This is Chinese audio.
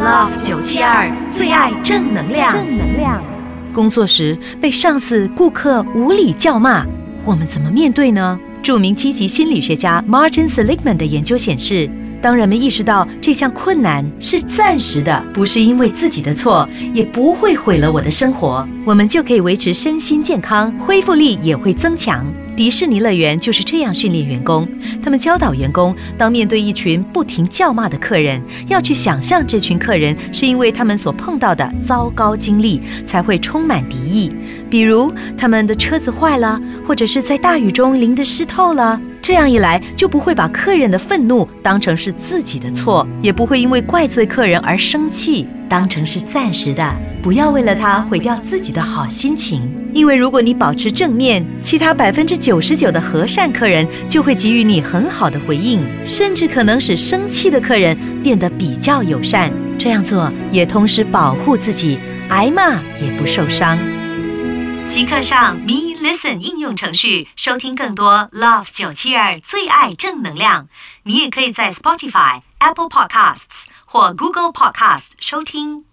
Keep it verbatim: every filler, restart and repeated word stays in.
Love 九七二最爱正能量。正能量。工作时被上司、顾客无理叫骂，我们怎么面对呢？著名积极心理学家 Martin Seligman 的研究显示，当人们意识到这项困难是暂时的，不是因为自己的错，也不会毁了我的生活，我们就可以维持身心健康，恢复力也会增强。迪士尼乐园就是这样训练员工，他们教导员工，当面对一群不停叫骂的客人，要去想象这群客人是因为他们所碰到的糟糕经历才会充满敌意，比如他们的车子坏了，或者是在大雨中淋得湿透了。这样一来，就不会把客人的愤怒当成是自己的错，也不会因为怪罪客人而生气，当成是暂时的，不要为了他毁掉自己的好心情。因为如果你保持正面，其他百分之九十九的和善客人就会给予你很好的回应，甚至可能使生气的客人变得比较友善。这样做也同时保护自己，挨骂也不受伤。即刻上 Me Listen 应用程序收听更多 Love 九七二最爱正能量。你也可以在 Spotify、Apple Podcasts 或 Google Podcasts 收听。